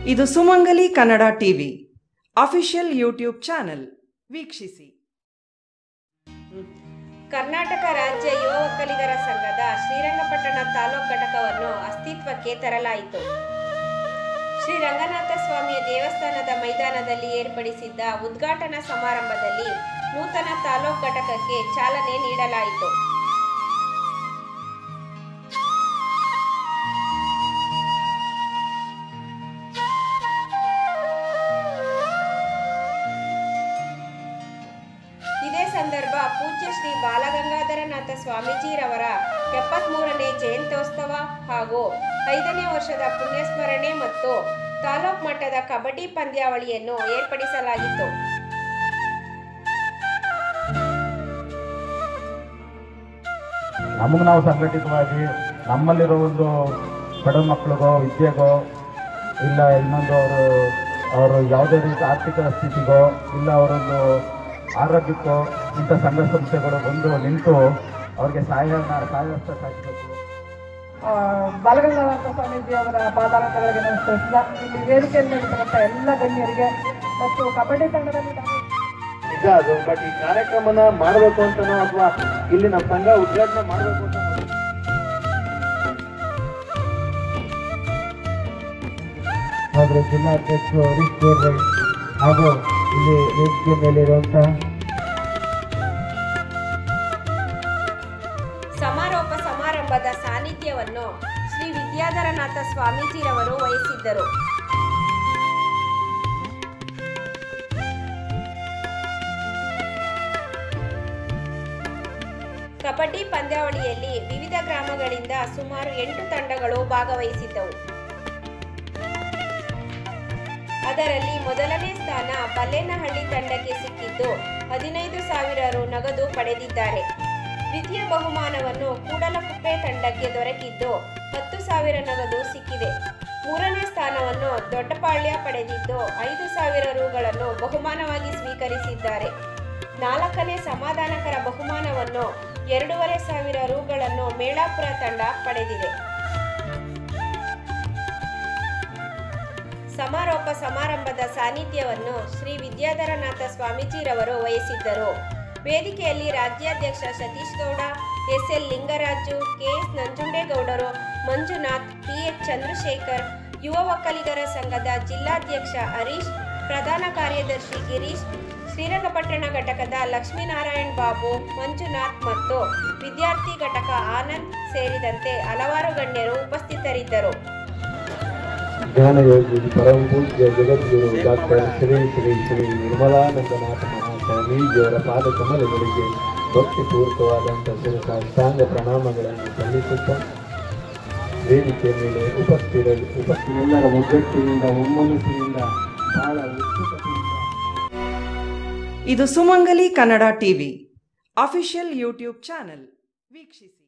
ಇದು Sumangali Kannada TV official YouTube channel. ವೀಕ್ಷಿಸಿ. ಕರ್ನಾಟಕ ರಾಜ್ಯ ಯುವ ಒಕ್ಕಲಿಗರ ಸಂಘದ ಶ್ರೀರಂಗಪಟ್ಟಣ ತಾಲೂಕು ಘಟಕವನ್ನು ಅಸ್ತಿತ್ವಕ್ಕೆ ತರಲಾಯಿತು. ಶ್ರೀ ರಂಗನಾಥ ಸ್ವಾಮಿಯ ದೇವಸ್ಥಾನದ ಮೈದಾನದಲ್ಲಿ ಏರ್ಪಡಿಸಿದ್ದ ಉದ್ಘಾಟನಾ ಸಮಾರಂಭದಲ್ಲಿ ನೂತನ ತಾಲೂಕು ಘಟಕಕ್ಕೆ ಚಾಲನೆ ನೀಡಲಾಯಿತು. ಇದೇ ಸಂದರ್ಭ ಪೂಜ್ಯ ಶ್ರೀ ಬಾಲಗಂಗಾಧರನಾಥ ಸ್ವಾಮೀಜಿರವರ 73ನೇ ಜಯಂತ್ಯೋತ್ಸವ ಹಾಗೂ 5ನೇ ವರ್ಷದ ಪುಣ್ಯಸ್ಮರಣೆ ಮತ್ತು ತಾಲೂಕು ಮಟ್ಟದ ಕಬಡ್ಡಿ ಪಂದ್ಯಾವಳಿಯನ್ನು ಏರ್ಪಡಿಸಲಾಗಿತ್ತು. ನಮಗೆ ನಾವು ಸಂಘಟಿತವಾಗಿ ನಮ್ಮಲ್ಲಿರೋ ಒಂದು ಬಡ ಮಕ್ಕಳಿಗೋ ವಿದ್ಯೆಗೋ ಇಲ್ಲ ಇನ್ನೊಂದು ಅವರು ಯಾವುದೇ ರೀತಿ ಆರ್ಥಿಕ ಸ್ಥಿತಿಗೋ ಇಲ್ಲ ಅವರೊಂದು ಆರೋಗ್ಯಕ್ಕೋ ಇಂಥ ಸಂಘ ಸಂಸ್ಥೆಗಳು ಬಂದು ನಿಂತು ಅವ್ರಿಗೆ ಸಹಾಯಹಸ್ತ ಸಾಕಬೇಕು. ಬಾಲಗಂಗಾಧರ ಸ್ವಾಮೀಜಿ ಅವರ ಪಾದಾರಗಳಿಗೆ ನಮಸ್ಕರಿಸಿದ ಇಲ್ಲಿ ವೇದಿಕೆಯಲ್ಲಿ ಇರ್ತಕ್ಕಂಥ ಎಲ್ಲ ಗಣ್ಯರಿಗೆ ಮತ್ತು ಕಬಡ್ಡಿ ತಂಡದಲ್ಲಿ ನಿಜ ಅದು. ಬಟ್ ಈ ಕಾರ್ಯಕ್ರಮನ ಮಾಡಬೇಕು ಅಂತನೋ ಅಥವಾ ಇಲ್ಲಿ ನಮ್ಮ ಸಂಘ ಉದ್ಘಾಟನೆ ಮಾಡಬೇಕು ಅಂತ ಆದರೆ ಜಿಲ್ಲಾಧ್ಯಕ್ಷರು ಹರೀಶ್ ದೇವ್ರೈ ಹಾಗೂ ಇಲ್ಲಿ ವೇದಿಕೆ ಮೇಲಿರುವಂತಹ ಸಮಾರೋಪ ಸಮಾರಂಭದ ಸಾನ್ನಿಧ್ಯವನ್ನು ಶ್ರೀ ವಿದ್ಯಾಧರನಾಥ ಸ್ವಾಮೀಜಿರವರು ವಹಿಸಿದ್ದರು. ಕಬಡ್ಡಿ ಪಂದ್ಯಾವಳಿಯಲ್ಲಿ ವಿವಿಧ ಗ್ರಾಮಗಳಿಂದ ಸುಮಾರು 8 ತಂಡಗಳು ಭಾಗವಹಿಸಿದ್ದವು. ಅದರಲ್ಲಿ ಮೊದಲನೇ ಸ್ಥಾನ ಬಲ್ಲೇನಹಳ್ಳಿ ತಂಡಕ್ಕೆ ಸಿಕ್ಕಿದ್ದು 15,000 ರು ನಗದು ಪಡೆದಿದ್ದಾರೆ. ದ್ವಿತೀಯ ಬಹುಮಾನವನ್ನು ಕೂಡಲಕುಪ್ಪೆ ತಂಡಕ್ಕೆ ದೊರಕಿದ್ದು 10,000 ನಗದು ಸಿಕ್ಕಿದೆ. ಮೂರನೇ ಸ್ಥಾನವನ್ನು ದೊಡ್ಡಪಾಳ್ಯ ಪಡೆದಿದ್ದು 5,000 ರುಗಳನ್ನು ಬಹುಮಾನವಾಗಿ ಸ್ವೀಕರಿಸಿದ್ದಾರೆ. 4ನೇ ಸಮಾಧಾನಕರ ಬಹುಮಾನವನ್ನು 2,500 ರುಗಳನ್ನು ಮೇಳಾಪುರ ತಂಡ ಪಡೆದಿದೆ. ಸಮಾರೋಪ ಸಮಾರಂಭದ ಸಾನ್ನಿಧ್ಯವನ್ನು ಶ್ರೀ ವಿದ್ಯಾಧರನಾಥ ಸ್ವಾಮೀಜಿರವರು ವಹಿಸಿದ್ದರು. ವೇದಿಕೆಯಲ್ಲಿ ರಾಜ್ಯಾಧ್ಯಕ್ಷ ಸತೀಶ್ ಗೌಡ, ಎಸ್.ಎಲ್. ಲಿಂಗರಾಜು, ಕೆ.ಎಸ್. ನಂಜುಂಡೇಗೌಡರು, ಮಂಜುನಾಥ್, ಟಿ.ಎಚ್. ಚಂದ್ರಶೇಖರ್, ಯುವ ಒಕ್ಕಲಿಗರ ಸಂಘದ ಜಿಲ್ಲಾಧ್ಯಕ್ಷ ಹರೀಶ್, ಪ್ರಧಾನ ಕಾರ್ಯದರ್ಶಿ ಗಿರೀಶ್, ಶ್ರೀರಂಗಪಟ್ಟಣ ಘಟಕದ ಲಕ್ಷ್ಮೀನಾರಾಯಣ್ ಬಾಬು, ಮಂಜುನಾಥ್ ಮತ್ತು ವಿದ್ಯಾರ್ಥಿ ಘಟಕ ಆನಂದ್ ಸೇರಿದಂತೆ ಹಲವಾರು ಗಣ್ಯರು ಉಪಸ್ಥಿತರಿದ್ದರು. ಜ್ಞಾನಯೋಗಿ ಪರಮ ಪೂಜ್ಯ ಜಗದ್ಗುರು ಡಾಕ್ಟರ್ ಶ್ರೀ ಶ್ರೀ ಶ್ರೀ ನಿರ್ಮಲಾನಂದನಾಥ ಮಹಾಸ್ವಾಮೀಜಿಯವರ ಪಾದ ಕಮಲಗಳಿಗೆ ಭಕ್ತಿಪೂರ್ವಕವಾದಂಥ ಸಾಷ್ಟಾಂಗ ಪ್ರಣಾಮಗಳನ್ನು ಸಲ್ಲಿಸುತ್ತಾ ವೇದಿಕೆ ಮೇಲೆ ಉಪಸ್ಥಿತರೆಲ್ಲರ ಒಗ್ಗಟ್ಟಿನಿಂದ ಒಮ್ಮನಸ್ಸಿನಿಂದ ಬಹಳ ಉತ್ಸುಕತೆಯಿಂದ ಇದು Sumangali Kannada TV official YouTube channel. ವೀಕ್ಷಿಸಿ.